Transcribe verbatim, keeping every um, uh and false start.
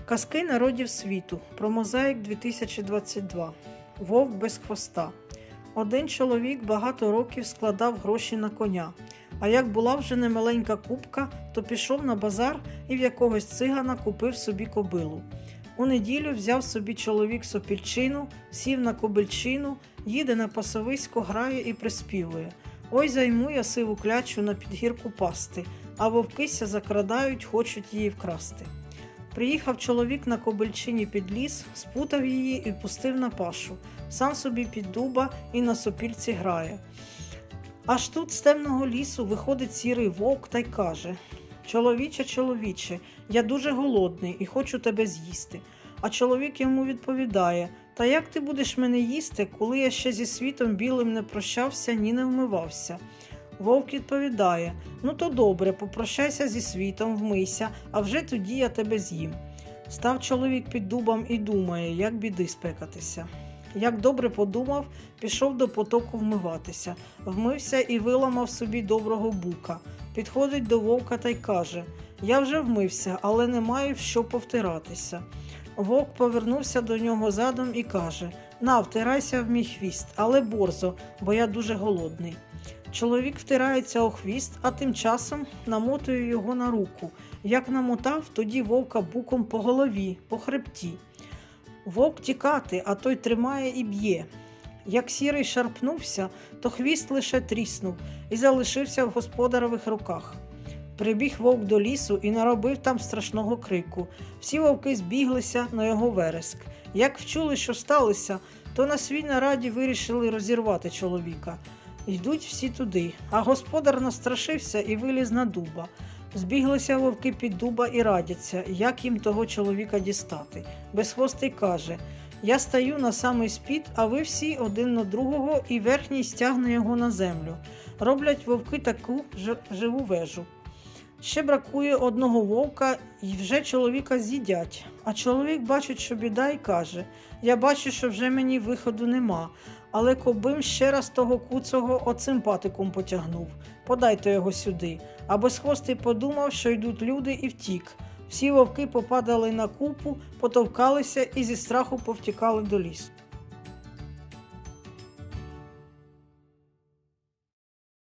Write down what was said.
Казки народів світу. Про мозаїк дві тисячі двадцять два. Вовк без хвоста. Один чоловік багато років складав гроші на коня. А як була вже немаленька купка, то пішов на базар і в якогось цигана купив собі кобилу. У неділю взяв собі чоловік сопільчину, сів на кобильчину, їде на пасовисько, грає і приспівує. Ой, займу я сиву клячу на підгірку пасти, а вовкися закрадають, хочуть її вкрасти. Приїхав чоловік на кобильчині під ліс, спутав її і пустив на пашу. Сам собі під дуба і на сопільці грає. Аж тут з темного лісу виходить сірий вовк та й каже: «Чоловіче, чоловіче, я дуже голодний і хочу тебе з'їсти». А чоловік йому відповідає: «Та як ти будеш мене їсти, коли я ще зі світом білим не прощався, ні не вмивався?» Вовк відповідає: «Ну то добре, попрощайся зі світом, вмийся, а вже тоді я тебе з'їм». Став чоловік під дубом і думає, як біди спекатися. Як добре подумав, пішов до потоку вмиватися. Вмився і виламав собі доброго бука. Підходить до вовка та й каже: «Я вже вмився, але не маю в що повтиратися». Вовк повернувся до нього задом і каже: «На, втирайся в мій хвіст, але борзо, бо я дуже голодний». Чоловік втирається у хвіст, а тим часом намотує його на руку. Як намотав, тоді вовка буком по голові, по хребті. Вовк тікати, а той тримає і б'є. Як сірий шарпнувся, то хвіст лише тріснув і залишився в господарових руках. Прибіг вовк до лісу і наробив там страшного крику. Всі вовки збіглися на його вереск. Як вчули, що сталося, то на свій нараді вирішили розірвати чоловіка. Йдуть всі туди, а господар настрашився і виліз на дуба. Збіглися вовки під дуба і радяться, як їм того чоловіка дістати. Безхвостий каже: «Я стаю на самий спід, а ви всі один на другого, і верхній стягне його на землю». Роблять вовки таку живу вежу. Ще бракує одного вовка, і вже чоловіка з'їдять. А чоловік бачить, що біда, і каже: «Я бачу, що вже мені виходу нема, але кобим ще раз того куцого оцим патиком потягнув. Подайте його сюди». А безхвостий подумав, що йдуть люди, і втік. Всі вовки попадали на купу, потовкалися і зі страху повтікали до лісу.